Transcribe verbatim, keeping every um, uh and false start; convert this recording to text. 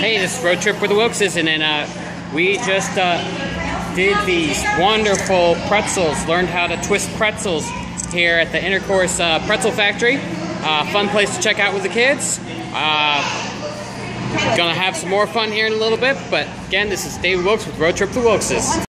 Hey, this is Road Trip with the Wilkses, and then uh, we just uh, did these wonderful pretzels, learned how to twist pretzels here at the Intercourse uh, Pretzel Factory. Uh, fun place to check out with the kids. Uh, gonna have some more fun here in a little bit, but again, this is David Wilkes with Road Trip with the Wilkses.